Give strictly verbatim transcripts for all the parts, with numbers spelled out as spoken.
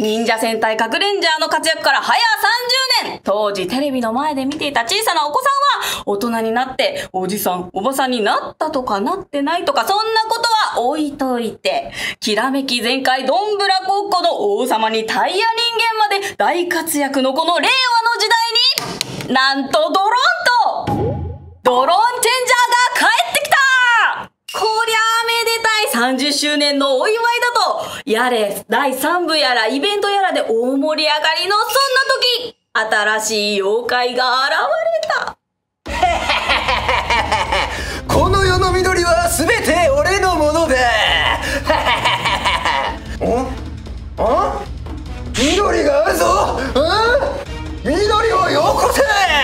忍者戦隊かくれんジャーの活躍から早さんじゅうねん。当時テレビの前で見ていた小さなお子さんは、大人になっておじさん、おばさんになったとかなってないとか、そんなことは置いといて、きらめき全開どんぶらこっこの王様にタイヤ人間まで大活躍のこの令和の時代に、なんとドローンと、ドローンチェンジャーが帰ってきた。こりゃあめでたいさんじゅっしゅうねんのお祝いだと、やれだいさんぶやらイベントやらで大盛り上がりのそんな時、新しい妖怪が現れた。この世の緑はすべて俺のものだ。ん？あ？緑があるぞ。うん？緑をよこせ。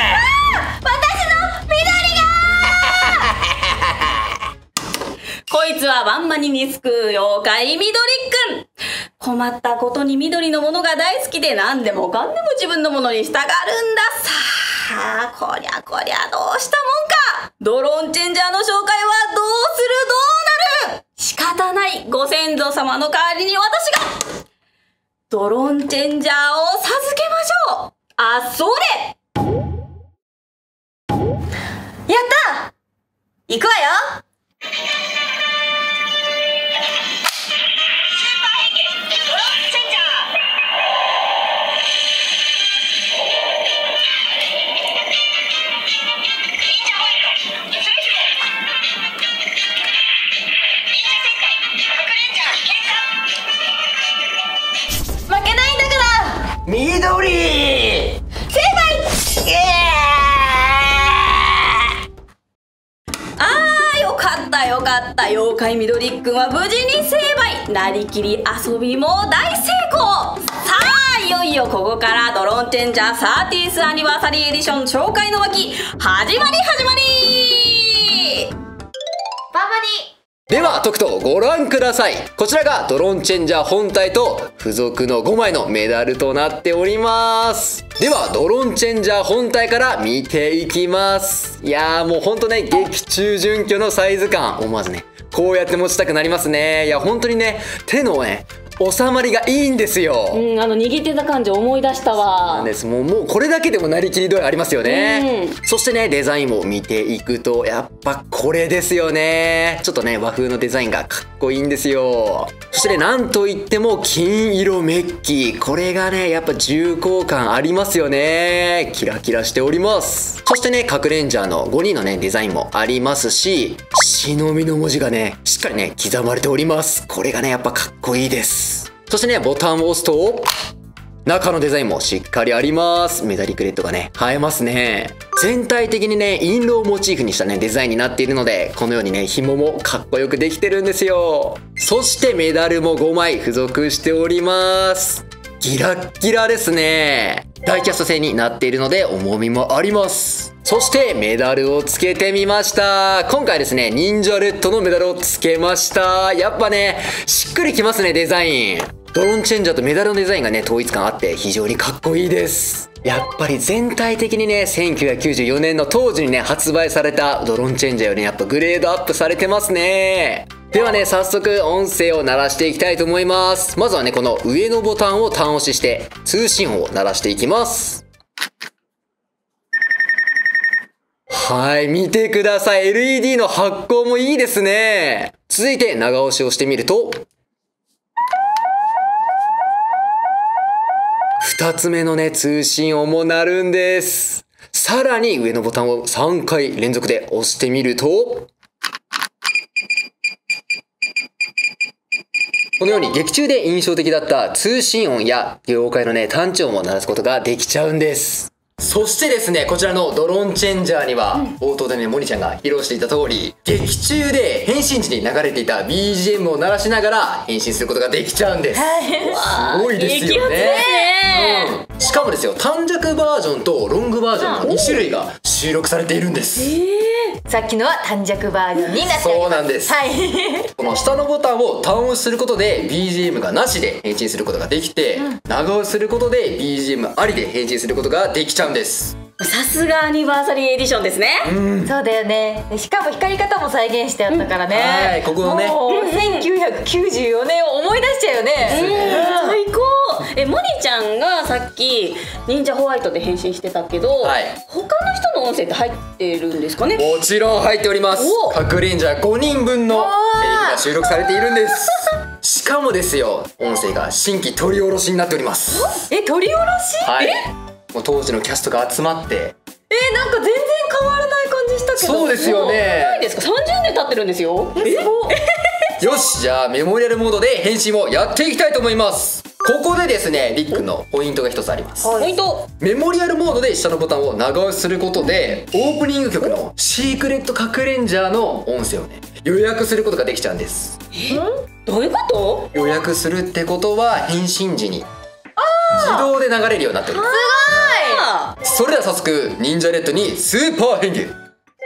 こいつはワンマニに救う妖怪緑くん。困ったことに緑のものが大好きで何でもかんでも自分のものに従うんだ。さあ、こりゃこりゃどうしたもんか。ドローンチェンジャーの紹介はどうするどうなる。仕方ない。ご先祖様の代わりに私がドローンチェンジャーを授けましょう。あ、それやった行くわよ。 緑！成敗！ あー、よかったよかった。妖怪緑くんは無事に成敗。なりきり遊びも大成功。さあ、いよいよここからドローンチェンジャーサーティースアニバーサリーエディション紹介の巻始まり始まり。 ババニではとくとご覧ください。こちらがドローンチェンジャー本体と付属のごまいのメダルとなっております。ではドローンチェンジャー本体から見ていきます。いやーもうほんとね、劇中準拠のサイズ感、思わずねこうやって持ちたくなりますね。いや本当にね、手のね収まりがいいんですよ。 うん、あの握ってた感じ思い出したわ。 なんです。もう、もうこれだけでもなりきり度合いありますよね。そしてね、デザインを見ていくと、やっぱこれですよね。ちょっとね、和風のデザインがかっこいいんですよ。そしてね、なんといっても金色メッキ。これがね、やっぱ重厚感ありますよね。キラキラしております。そしてね、かくれんジャーのごにんのね、デザインもありますし、忍びの文字がね、しっかりね、刻まれております。これがね、やっぱかっこいいです。そしてね、ボタンを押すと、中のデザインもしっかりあります。メタリックレッドがね、映えますね。全体的にね、印籠をモチーフにしたね、デザインになっているので、このようにね、紐もかっこよくできてるんですよ。そしてメダルもごまい付属しております。ギラッギラですね。ダイキャスト製になっているので、重みもあります。そしてメダルをつけてみました。今回ですね、忍者レッドのメダルをつけました。やっぱね、しっくりきますね、デザイン。ドローンチェンジャーとメダルのデザインがね、統一感あって非常にかっこいいです。やっぱり全体的にね、せんきゅうひゃくきゅうじゅうよねんの当時にね、発売されたドローンチェンジャーよりね、やっぱグレードアップされてますね。ではね、早速音声を鳴らしていきたいと思います。まずはね、この上のボタンを単押しして通信音を鳴らしていきます。はい、見てください。エルイーディー の発光もいいですね。続いて長押しをしてみると、二つ目のね、通信音も鳴るんです。さらに上のボタンをさんかい連続で押してみると、このように劇中で印象的だった通信音や妖怪のね、探知音も鳴らすことができちゃうんです。そしてですね、こちらのドローンチェンジャーには、冒頭でね、モニちゃんが披露していた通り、劇中で変身時に流れていた ビージーエム を鳴らしながら変身することができちゃうんです。すごいですよね。うん、しかもですよ、短尺バージョンとロングバージョンのに種類が収録されているんです。 さっきのは短尺バージョンになっております。 そうなんです。はい。この下のボタンを単押しすることで ビージーエム がなしで変身することができて、うん、長押しすることで ビージーエム ありで変身することができちゃうんです。 さすがアニバーサリーエディションですね。 うん、そうだよね。しかも光り方も再現してあったからね。 うん、はい、ここのね、 もうせんきゅうひゃくきゅうじゅうよねんを思い出しちゃうよね。 最高。 え、モニちゃんがさっき忍者ホワイトで変身してたけど、 はい、 他の人の音声って入ってるんですかね？ もちろん入っております。各レンジャーごにんぶんのセリフが収録されているんです。しかもですよ、音声が新規取り下ろしになっております。 え、取り下ろし？ はい、もう当時のキャストが集まって。 え、なんか全然変わらない感じしたけど。 そうですよね。 ないですか？さんじゅうねん経ってるんですよ。 え、すごい。 よし、じゃあメモリアルモードで変身をやっていきたいと思います。ここでですね、リックのポイントが一つあります。 ポイント。 メモリアルモードで下のボタンを長押しすることで、オープニング曲のシークレット隠れんジャーの音声をね、予約することができちゃうんです。 え、どういうこと？ 予約するってことは変身時に自動で流れるようになっております。それでは早速忍者レッドにスーパー変形。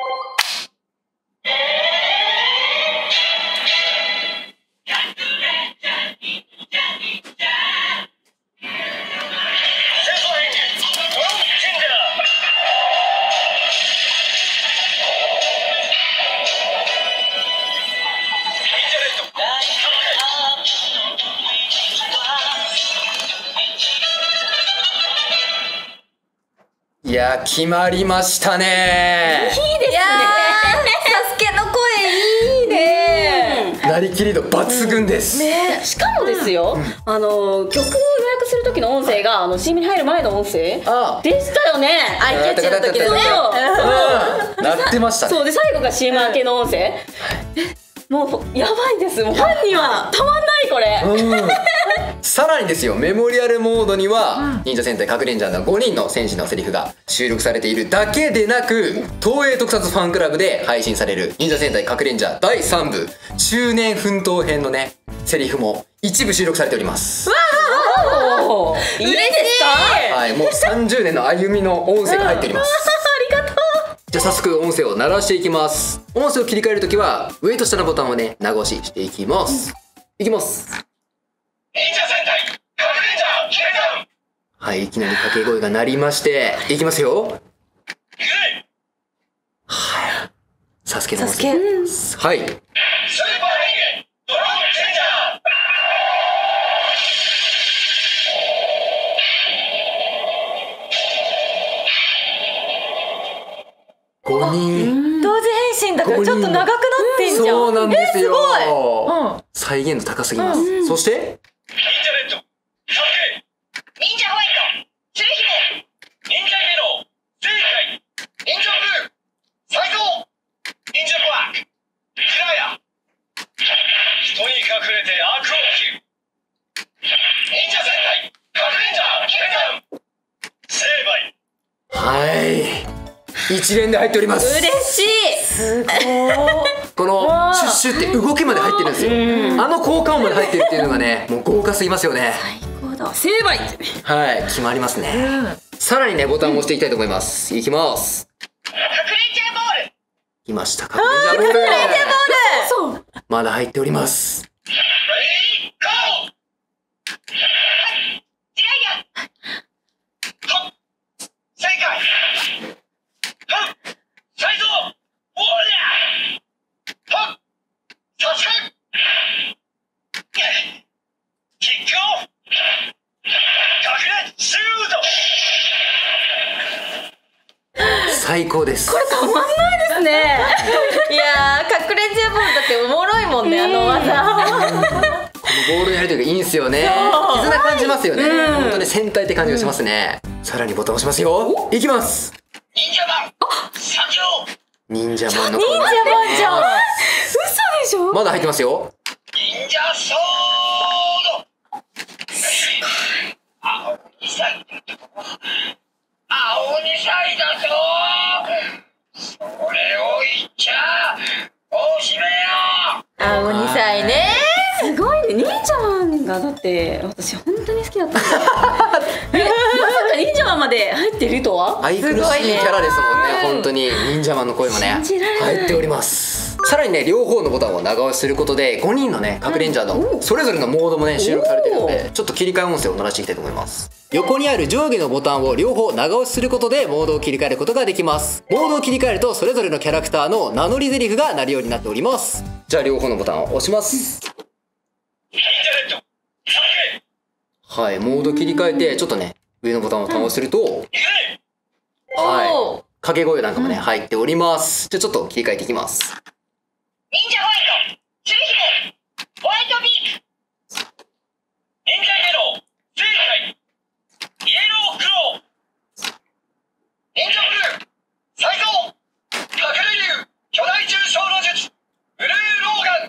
いや、決まりましたね。 いいですね。 サスケの声いいね。 なりきり度抜群です。 ね、しかもですよ、あの曲を予約する時の音声があの シーエム に入る前の音声ああでしたよね。 アイキャッチの時のね。 うんなってましたね。 そうで、最後が シーエム 明けの音声。え、もうやばいです。もうファンにはたまんないこれ。 うんさらにですよ、メモリアルモードには、忍者戦隊各レンジャーのごにんの戦士のセリフが収録されているだけでなく、東映特撮ファンクラブで配信される忍者戦隊各レンジャーだいさんぶ中年奮闘編のね、セリフも一部収録されております。 おー、いいですか？ はい、もうさんじゅうねんの歩みの音声が入っております。 ありがとう。 じゃあ早速音声を鳴らしていきます。音声を切り替えるときは上と下のボタンをね、長押ししていきます。いきます。 忍者戦隊隠れんじゃ決めた。 はい、いきなり掛け声が鳴りまして、いきますよ。はい、サスケの音声。はい。 スーパー変形ドローンチェンジャー。 ごにん同時変身だからちょっと長くなってんじゃん。 そうなんですよ。 え、すごい。うん。 再現度高すぎます。そして忍者レッドサスケ、忍者ホワイトつる姫、忍者イエロー正解、忍者ブルー斉藤、忍者ブラック平谷、人に隠れて悪を切る忍者戦隊隠れんじゃ決めた。成敗。 はい、一連で入っております。 嬉しい。 すごい。 このシュッシュって動きまで入ってるんですよ。あの効果音まで入ってるっていうのがね、もう豪華すぎますよね。 最高だ。成敗。 はい、決まりますね。さらにね、ボタンを押していきたいと思います。いきます。 隠れんじゃボール。 来ました。隠れんじゃボール。 そう。 まだ入っております。 レディーゴー。いやいや。はっ。正解。はっ。斉藤。おりゃ。はっ。さすが。キックオフ。隠れシュート。 最高です。 これたまんないですね。 いやー、隠れんじゃボールだっておもろいもんね、あの技。 このボールのやりとりがいいんですよね。絆感じますよね。本当に戦隊って感じがしますね。さらにボタン押しますよ。いきます。 忍者マン参上。 忍者マンの忍者マンじゃん。 嘘でしょ？ まだ入ってますよ。 忍者ソード。青にさいだと。青にさいだぞ。それを言っちゃおしめよ。 あ、もうにさいね。 すごいね。忍者マンがだって私本当に好きだったんで。え、まさか忍者マンまで入ってるとは？ 愛くるしいキャラですもんね。本当に忍者マンの声もね信じられない入っております。さらにね、両方のボタンを長押しすることでごにんのね、各レンジャーのそれぞれのモードもね、収録されているので、ちょっと切り替え音声を鳴らしていきたいと思います。横にある上下のボタンを両方長押しすることでモードを切り替えることができます。モードを切り替えるとそれぞれのキャラクターの名乗り台詞が鳴るようになっております。じゃあ両方のボタンを押します。 忍者レッドサスケ。 はい、モード切り替えてちょっとね上のボタンを倒すると、 行くぜ。 はいおー掛け声なんかもね、入っております。じゃあちょっと切り替えていきます。 忍者ホワイト、鶴姫、ホワイトビーク。忍者イエロー、正解。イエロークロー。忍者ブルー、最高。隠れ竜、巨大重症の術、ブルーローガン。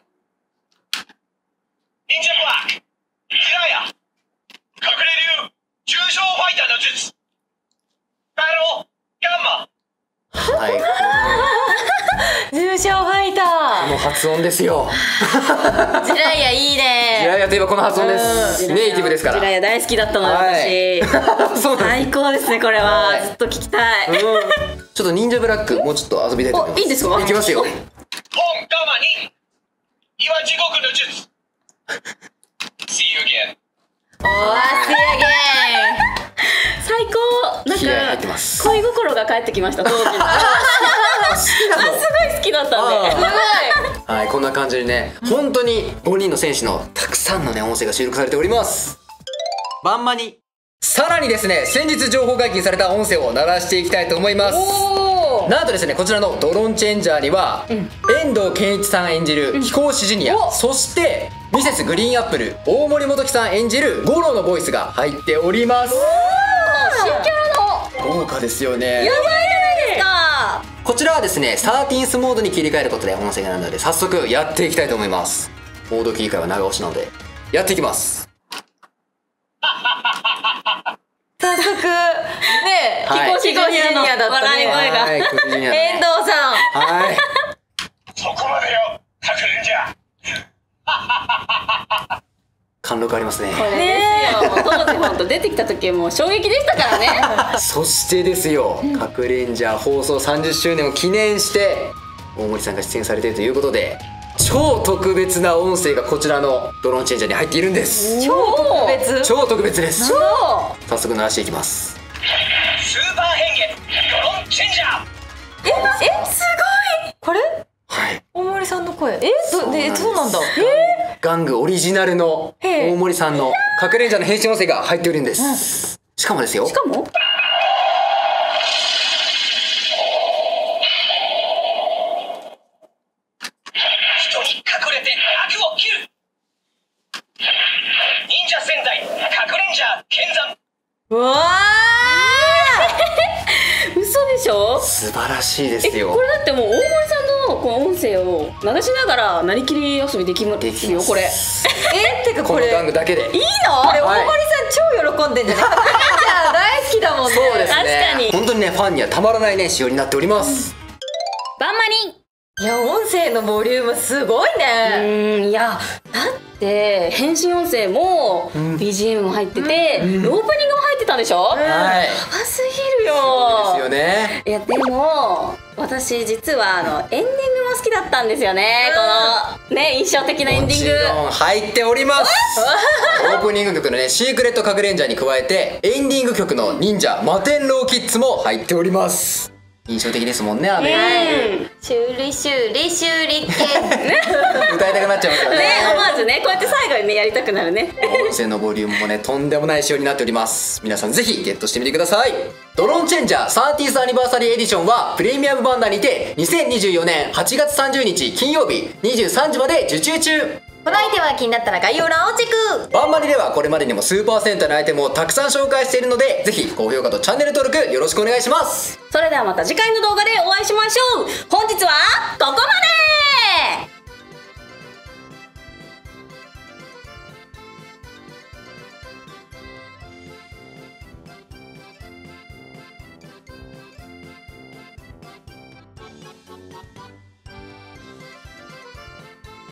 忍者ブラック、キラヤ。隠れ竜、重症ファイターの術。バロー、ガンマ。 はい、こ重症ファイタの発音ですよ。 ー。ジライアいいジラね。 ヤといえばこの発音です。ネイティブですから。 ジラヤ大好きだったのよ、 はい私。 そうなん最高ですね、これは。 はいずっと聞きたい。 です。うんちょっと忍者ブラックもうちょっと遊びたいと思います。 おいいんですかいきますよ。 本ガマに岩地獄の術。See you again。 おー、すげー。 最高。なん気合入ってかます。 恋心が帰ってきました、当時の。あ、すごい好きだったんで。 あはい、こんな感じでね、本当にごにんの選手のたくさんのね音声が収録されております。バンマニ。さらにですね、先日情報解禁された音声を鳴らしていきたいと思います。 おー。 なんとですね、こちらのドローンチェンジャーには、遠藤健一さん演じる飛行士ジュニア、 おそしてミセスグリーンアップル大森元樹さん演じる五郎のボイスが入っております。 新キャラの。 豪華ですよね。 やばいじゃないですか。 こちらはですね、サーティーンスモードに切り替えることで音声がなるので、早速やっていきたいと思います。モード切り替えは長押しなのでやっていきます。 早速ね、 はい飛行士ジュニアだったね。 笑い声がはい、こちらには遠ね藤さん。 はいそこまでよ、隠れんじゃ。 貫禄ありますね。 これですよ。もう当時本当出てきた時もう衝撃でしたからね。 そしてですよ、かくれんじゃ放送さんじゅっしゅうねんを記念して大森さんが出演されているということで、超特別な音声がこちらのドローンチェンジャーに入っているんです。 超特別。 超特別です。 そう。 早速鳴らしていきます。 スーパー変幻、ドローンチェンジャー。 え、え、すごい。これ？ はい、 大森さんの声。え、ど、で、そうなんだ。 玩具オリジナルのへえ大森さんのかくれんじゃの変身音声が入っておるんです。しかもですよ、 しかも人に隠れて悪を切る。忍者戦隊、かくれんじゃ剣山。 うわ嘘でしょ。 素晴らしいでえ、 すよ。 これだってもう大森さんのこの音声を流しながらなりきり遊びできまできますすよこれ。 ー。え、てかこのこれ。 玩具だけで。 いいの？ これはい大森さん超喜んでんじゃない？かくれんじゃ大好きだもんね。 そうですね。 確かに本当にね、ファンにはたまらないね仕様になっております。 バンマリン。 いや、音声のボリュームすごいうね。 ーん、いやだって変身音声も ビージーエム も入ってて、オープニングも入ってたでしょ。 はい。 やばすぎるよ。 ですよね。 いやでも私実はあのエンディングも好きだったんですよね。このね印象的なエンディング。 もちろん入っております。オープニング曲のね、シークレットかくれんじゃに加えてエンディング曲の忍者摩天楼キッズも入っております。印象的ですもんね、あれ。 うん修理修理修理券。 歌いたくなっちゃいますよね。 ね、思わずねこうやって最後にねやりたくなるね。 音声のボリュームもね、とんでもない仕様になっております。皆さんぜひゲットしてみてください。ドローンチェンジャーサーティースアニバーサリーエディションはプレミアムバンダーにてにせんにじゅうよねんはちがつさんじゅうにち金曜日にじゅうさんじまで受注中。 このアイテムは気になったら概要欄をチェック。 バンマリではこれまでにも数パーセントのアイテムをたくさん紹介しているので、ぜひ高評価とチャンネル登録よろしくお願いします。 それではまた次回の動画でお会いしましょう。本日はここまで。